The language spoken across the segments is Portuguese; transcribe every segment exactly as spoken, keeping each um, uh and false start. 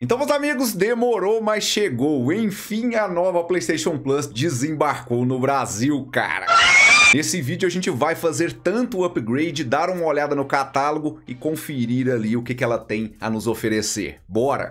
Então, meus amigos, demorou, mas chegou. Enfim, a nova PlayStation Plus desembarcou no Brasil, cara. Nesse vídeo a gente vai fazer tanto o upgrade, dar uma olhada no catálogo e conferir ali o que, que ela tem a nos oferecer. Bora!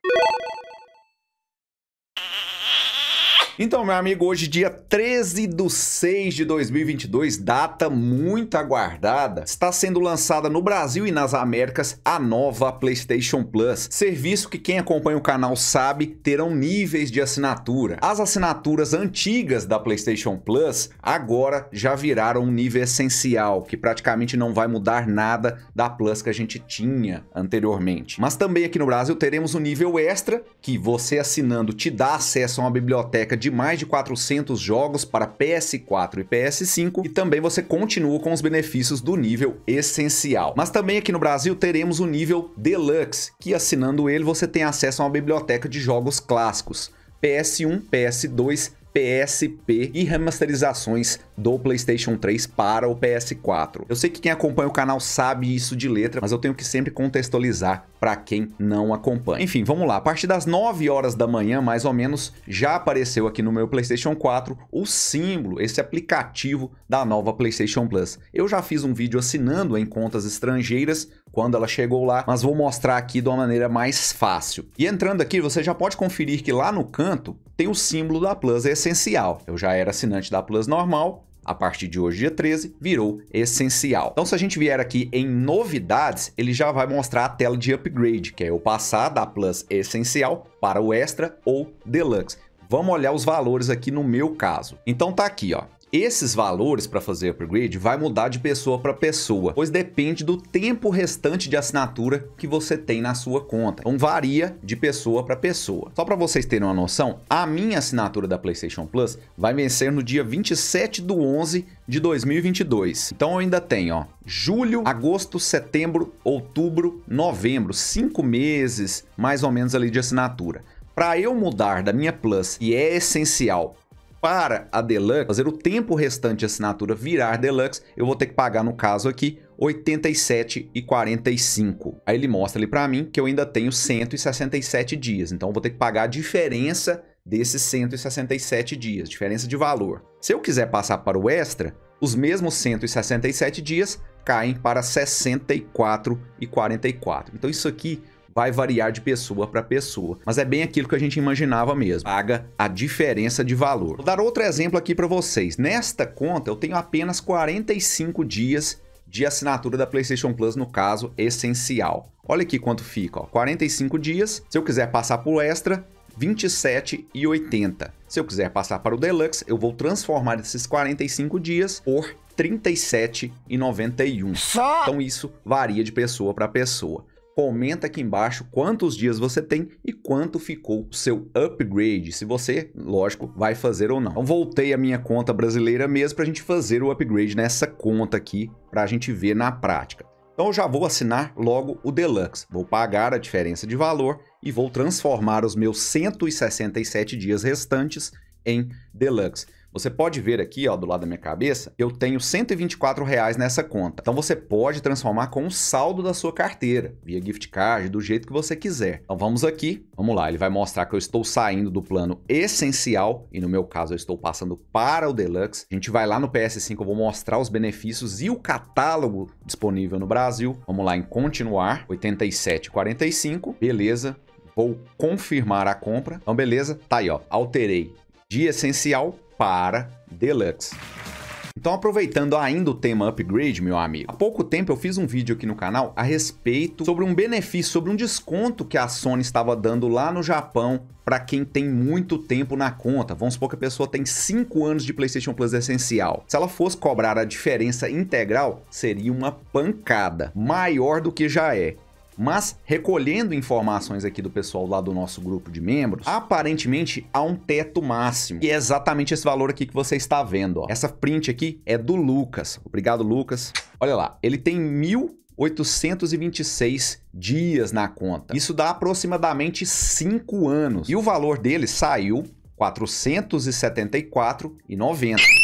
Então, meu amigo, hoje dia treze de seis de dois mil e vinte e dois, data muito aguardada, está sendo lançada no Brasil e nas Américas a nova PlayStation Plus. Serviço que quem acompanha o canal sabe terão níveis de assinatura. As assinaturas antigas da PlayStation Plus agora já viraram um nível essencial, que praticamente não vai mudar nada da Plus que a gente tinha anteriormente. Mas também aqui no Brasil teremos o nível extra, que você assinando te dá acesso a uma biblioteca de de mais de quatrocentos jogos para P S quatro e P S cinco, e também você continua com os benefícios do nível essencial. Mas também aqui no Brasil teremos o nível Deluxe, que assinando ele você tem acesso a uma biblioteca de jogos clássicos, P S um, P S dois, P S P e remasterizações do PlayStation três para o P S quatro. Eu sei que quem acompanha o canal sabe isso de letra, mas eu tenho que sempre contextualizar para quem não acompanha. Enfim, vamos lá. A partir das nove horas da manhã, mais ou menos, já apareceu aqui no meu PlayStation quatro o símbolo, esse aplicativo da nova PlayStation Plus. Eu já fiz um vídeo assinando em contas estrangeiras quando ela chegou lá, mas vou mostrar aqui de uma maneira mais fácil. E entrando aqui, você já pode conferir que lá no canto tem o símbolo da Plus essencial. Eu já era assinante da Plus normal, a partir de hoje, dia treze, virou essencial. Então, se a gente vier aqui em novidades, ele já vai mostrar a tela de upgrade, que é eu passar da Plus essencial para o extra ou deluxe. Vamos olhar os valores aqui no meu caso. Então tá aqui, ó. Esses valores para fazer upgrade vai mudar de pessoa para pessoa, pois depende do tempo restante de assinatura que você tem na sua conta. Então varia de pessoa para pessoa. Só para vocês terem uma noção, a minha assinatura da PlayStation Plus vai vencer no dia vinte e sete de onze de dois mil e vinte e dois. Então eu ainda tenho, ó, julho, agosto, setembro, outubro, novembro, cinco meses mais ou menos ali de assinatura. Para eu mudar da minha Plus, que é essencial, para a Deluxe, fazer o tempo restante de assinatura virar Deluxe, eu vou ter que pagar, no caso aqui, oitenta e sete reais e quarenta e cinco centavos. Aí ele mostra ali para mim que eu ainda tenho cento e sessenta e sete dias, então eu vou ter que pagar a diferença desses cento e sessenta e sete dias, diferença de valor. Se eu quiser passar para o extra, os mesmos cento e sessenta e sete dias caem para sessenta e quatro reais e quarenta e quatro centavos. Então isso aqui vai variar de pessoa para pessoa, mas é bem aquilo que a gente imaginava mesmo, paga a diferença de valor. Vou dar outro exemplo aqui para vocês. Nesta conta eu tenho apenas quarenta e cinco dias de assinatura da PlayStation Plus, no caso essencial. Olha aqui quanto fica, ó, quarenta e cinco dias. Se eu quiser passar para o extra, vinte e sete reais e oitenta centavos. Se eu quiser passar para o Deluxe, eu vou transformar esses quarenta e cinco dias por trinta e sete reais e noventa e um centavos. Então isso varia de pessoa para pessoa. Comenta aqui embaixo quantos dias você tem e quanto ficou o seu upgrade, se você, lógico, vai fazer ou não. Então voltei à minha conta brasileira mesmo para a gente fazer o upgrade nessa conta aqui, para a gente ver na prática. Então eu já vou assinar logo o Deluxe, vou pagar a diferença de valor e vou transformar os meus cento e sessenta e sete dias restantes em Deluxe. Você pode ver aqui, ó, do lado da minha cabeça, eu tenho cento e vinte e quatro reais nessa conta. Então você pode transformar com o saldo da sua carteira, via gift card, do jeito que você quiser. Então vamos aqui, vamos lá, ele vai mostrar que eu estou saindo do plano essencial, e no meu caso eu estou passando para o Deluxe. A gente vai lá no P S cinco, eu vou mostrar os benefícios e o catálogo disponível no Brasil. Vamos lá em continuar, oitenta e sete reais e quarenta e cinco centavos, beleza. Vou confirmar a compra. Então beleza, tá aí, ó, alterei de essencial para Deluxe. Então, aproveitando ainda o tema upgrade, meu amigo, há pouco tempo eu fiz um vídeo aqui no canal a respeito sobre um benefício, sobre um desconto que a Sony estava dando lá no Japão para quem tem muito tempo na conta. Vamos supor que a pessoa tem cinco anos de PlayStation Plus essencial. Se ela fosse cobrar a diferença integral, seria uma pancada, maior do que já é. Mas, recolhendo informações aqui do pessoal lá do nosso grupo de membros, aparentemente há um teto máximo, que é exatamente esse valor aqui que você está vendo, ó. Essa print aqui é do Lucas. Obrigado, Lucas. Olha lá, ele tem mil oitocentos e vinte e seis dias na conta. Isso dá aproximadamente cinco anos. E o valor dele saiu quatrocentos e setenta e quatro reais e noventa centavos.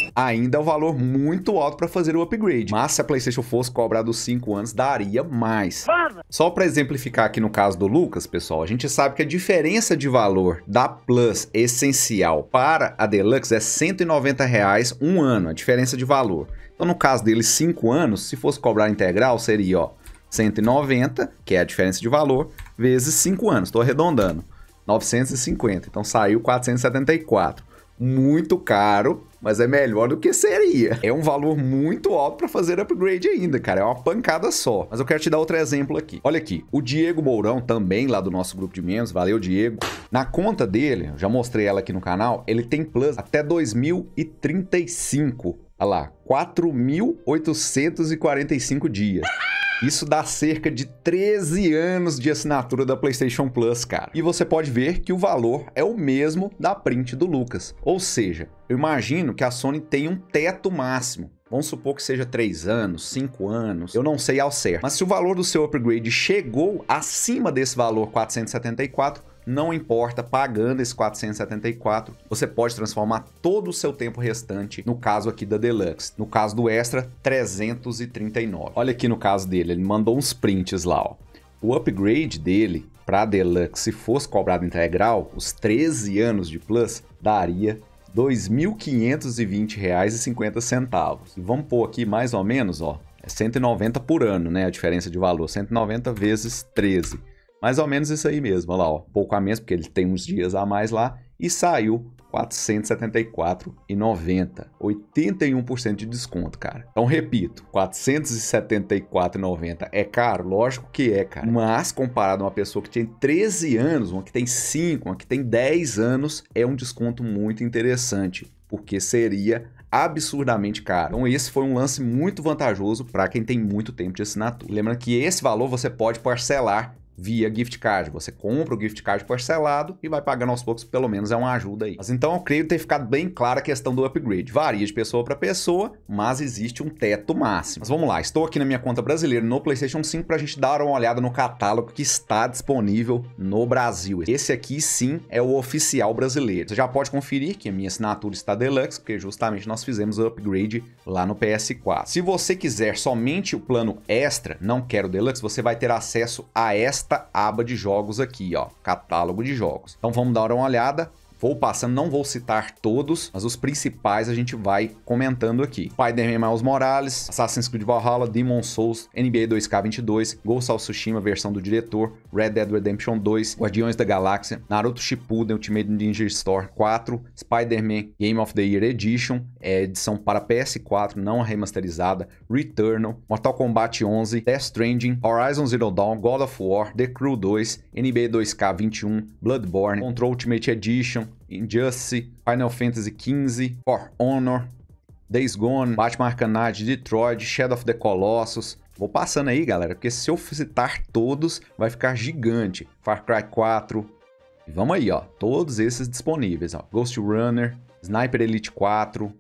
ainda é um valor muito alto para fazer o upgrade. Mas se a PlayStation fosse cobrar dos cinco anos, daria mais. Só para exemplificar aqui no caso do Lucas, pessoal, a gente sabe que a diferença de valor da Plus essencial para a Deluxe é cento e noventa reais um ano, a diferença de valor. Então no caso dele, cinco anos, se fosse cobrar integral, seria ó, cento e noventa, que é a diferença de valor, vezes cinco anos, estou arredondando, novecentos e cinquenta, então saiu quatrocentos e setenta e quatro. Muito caro, mas é melhor do que seria. É um valor muito alto para fazer upgrade ainda, cara. É uma pancada só. Mas eu quero te dar outro exemplo aqui. Olha aqui, o Diego Mourão, também lá do nosso grupo de membros, valeu, Diego. Na conta dele, já mostrei ela aqui no canal, ele tem Plus até dois mil e trinta e cinco. Olha lá, quatro mil oitocentos e quarenta e cinco dias. Isso dá cerca de treze anos de assinatura da PlayStation Plus, cara. E você pode ver que o valor é o mesmo da print do Lucas. Ou seja, eu imagino que a Sony tem um teto máximo. Vamos supor que seja três anos, cinco anos, eu não sei ao certo. Mas se o valor do seu upgrade chegou acima desse valor quatrocentos e setenta e quatro, não importa, pagando esse quatrocentos e setenta e quatro, você pode transformar todo o seu tempo restante, no caso aqui da Deluxe. No caso do Extra, trezentos e trinta e nove. Olha aqui no caso dele, ele mandou uns prints lá, ó. O upgrade dele para a Deluxe, se fosse cobrado integral, os treze anos de Plus, daria dois mil quinhentos e vinte reais e cinquenta centavos. E vamos pôr aqui mais ou menos, ó, é cento e noventa por ano, né, a diferença de valor, cento e noventa vezes treze. Mais ou menos isso aí mesmo, olha lá, ó, pouco a menos, porque ele tem uns dias a mais lá, e saiu quatrocentos e setenta e quatro reais e noventa centavos, oitenta e um por cento de desconto, cara. Então, repito, quatrocentos e setenta e quatro reais e noventa centavos é caro? Lógico que é, cara. Mas, comparado a uma pessoa que tem treze anos, uma que tem cinco, uma que tem dez anos, é um desconto muito interessante, porque seria absurdamente caro. Então esse foi um lance muito vantajoso para quem tem muito tempo de assinatura. Lembrando que esse valor você pode parcelar via gift card. Você compra o gift card parcelado e vai pagando aos poucos, pelo menos é uma ajuda aí. Mas então eu creio ter ficado bem clara a questão do upgrade. Varia de pessoa para pessoa, mas existe um teto máximo. Mas vamos lá, estou aqui na minha conta brasileira no PlayStation cinco para a gente dar uma olhada no catálogo que está disponível no Brasil. Esse aqui sim é o oficial brasileiro. Você já pode conferir que a minha assinatura está Deluxe, porque justamente nós fizemos o upgrade lá no P S quatro. Se você quiser somente o plano Extra, não quero Deluxe, você vai ter acesso a esta aba de jogos aqui, ó, catálogo de jogos. Então vamos dar uma olhada. Vou passando, não vou citar todos, mas os principais a gente vai comentando aqui. Spider-Man Miles Morales, Assassin's Creed Valhalla, Demon's Souls, N B A dois K vinte e dois, Ghost of Tsushima versão do diretor, Red Dead Redemption dois, Guardiões da Galáxia, Naruto Shippuden Ultimate Ninja Storm quatro, Spider-Man Game of the Year Edition, é edição para P S quatro, não remasterizada, Returnal, Mortal Kombat onze, Death Stranding, Horizon Zero Dawn, God of War, The Crew dois, N B A dois K vinte e um, Bloodborne, Control Ultimate Edition, Injustice, Final Fantasy quinze, For Honor, Days Gone, Batman Arkham Knight, Detroit, Shadow of the Colossus. Vou passando aí, galera, porque se eu citar todos, vai ficar gigante. Far Cry quatro. E vamos aí, ó, todos esses disponíveis, ó. Ghost Runner, Sniper Elite quatro,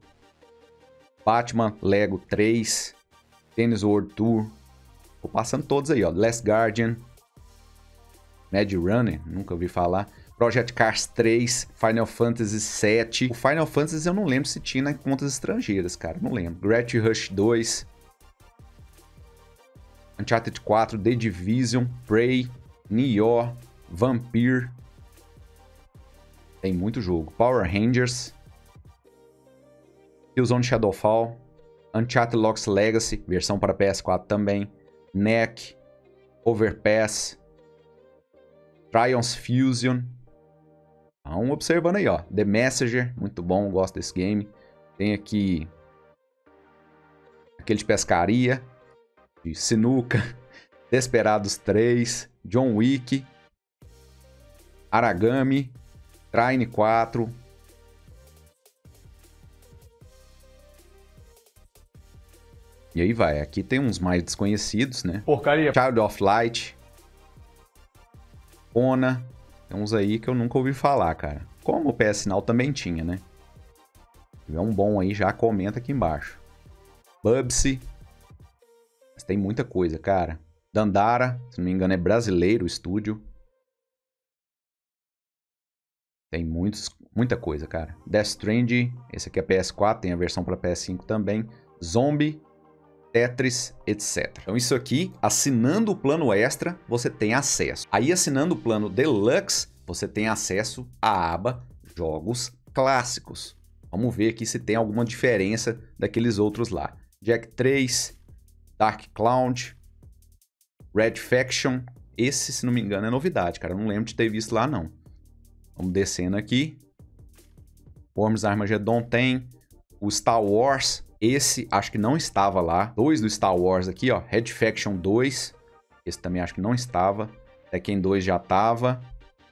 Batman Lego três, Tennis World Tour. Vou passando todos aí, ó. Last Guardian, Mad Runner, nunca ouvi falar. Project Cars três, Final Fantasy sete. O Final Fantasy eu não lembro se tinha em contas estrangeiras, cara. Não lembro. Gravity Rush dois. Uncharted quatro, The Division, Prey, Nioh, Vampire. Tem muito jogo. Power Rangers. Killzone Shadowfall. Uncharted Lost Legacy, versão para P S quatro também. N E C. Overpass. Trion's Fusion. Então, observando aí, ó. The Messenger, muito bom, gosto desse game. Tem aqui aquele de pescaria, de sinuca, Desperados três, John Wick, Aragami, Trine quatro. E aí vai, aqui tem uns mais desconhecidos, né? Porcaria. Child of Light, Kona. Tem uns aí que eu nunca ouvi falar, cara. Como o P S Now também tinha, né? Se tiver um bom aí, já comenta aqui embaixo. Bubsy. Mas tem muita coisa, cara. Dandara, se não me engano é brasileiro o estúdio. Tem muitos muita coisa, cara. Death Stranding, esse aqui é P S quatro, tem a versão para P S cinco também. Zombie, Tetris, etcétera. Então isso aqui, assinando o plano extra, você tem acesso. Aí assinando o plano Deluxe, você tem acesso à aba Jogos Clássicos. Vamos ver aqui se tem alguma diferença daqueles outros lá. Jak três, Dark Cloud, Red Faction. Esse, se não me engano, é novidade, cara. Eu não lembro de ter visto lá, não. Vamos descendo aqui. Worms Armageddon tem. O Star Wars, esse acho que não estava lá. Dois do Star Wars aqui, ó. Red Faction dois. Esse também acho que não estava. Tekken dois já estava.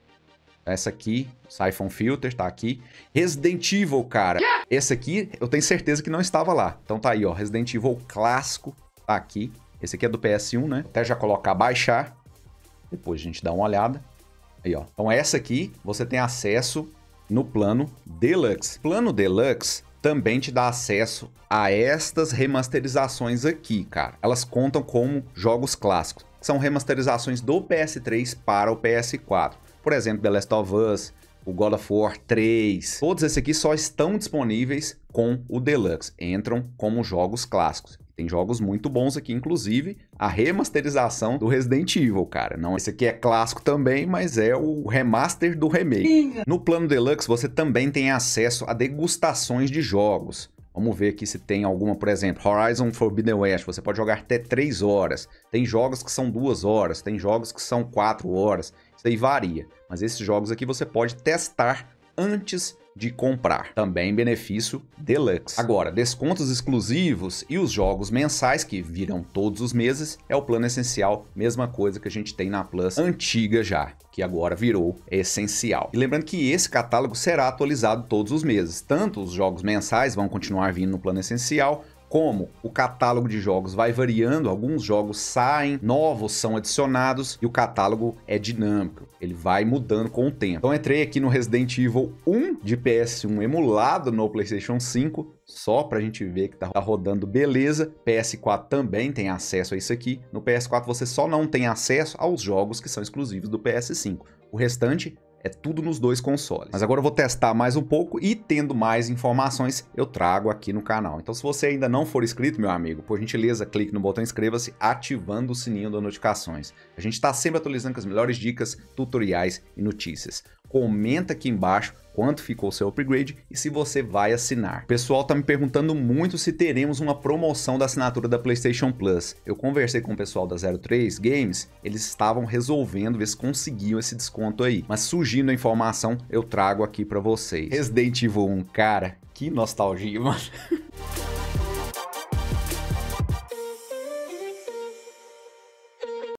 Essa aqui, Siphon Filter, tá aqui. Resident Evil, cara. Esse aqui, eu tenho certeza que não estava lá. Então tá aí, ó. Resident Evil clássico, tá aqui. Esse aqui é do P S um, né? Até já colocar baixar. Depois a gente dá uma olhada. Aí, ó. Então essa aqui, você tem acesso no plano Deluxe. Plano Deluxe também te dá acesso a estas remasterizações aqui, cara. Elas contam como jogos clássicos. São remasterizações do P S três para o P S quatro. Por exemplo, The Last of Us, o God of War três. Todos esses aqui só estão disponíveis com o Deluxe. Entram como jogos clássicos. Tem jogos muito bons aqui, inclusive a remasterização do Resident Evil, cara. Não, esse aqui é clássico também, mas é o remaster do remake. No plano Deluxe, você também tem acesso a degustações de jogos. Vamos ver aqui se tem alguma, por exemplo, Horizon Forbidden West. Você pode jogar até três horas. Tem jogos que são duas horas, tem jogos que são quatro horas. Isso aí varia. Mas esses jogos aqui você pode testar antes de comprar. Também benefício Deluxe. Agora, descontos exclusivos e os jogos mensais que viram todos os meses é o plano essencial, mesma coisa que a gente tem na Plus antiga já, que agora virou essencial. E lembrando que esse catálogo será atualizado todos os meses. Tanto os jogos mensais vão continuar vindo no plano essencial, como o catálogo de jogos vai variando, alguns jogos saem, novos são adicionados e o catálogo é dinâmico, ele vai mudando com o tempo. Então entrei aqui no Resident Evil um de P S um emulado no PlayStation cinco, só pra gente ver que tá rodando beleza. P S quatro também tem acesso a isso aqui. No P S quatro você só não tem acesso aos jogos que são exclusivos do P S cinco. O restante é tudo nos dois consoles. Mas agora eu vou testar mais um pouco e, tendo mais informações, eu trago aqui no canal. Então, se você ainda não for inscrito, meu amigo, por gentileza, clique no botão inscreva-se, ativando o sininho das notificações. A gente está sempre atualizando com as melhores dicas, tutoriais e notícias. Comenta aqui embaixo quanto ficou o seu upgrade e se você vai assinar. O pessoal tá me perguntando muito se teremos uma promoção da assinatura da PlayStation Plus. Eu conversei com o pessoal da zero três Games, eles estavam resolvendo ver se conseguiam esse desconto aí. Mas surgindo a informação, eu trago aqui pra vocês. Resident Evil um, cara, que nostalgia, mano.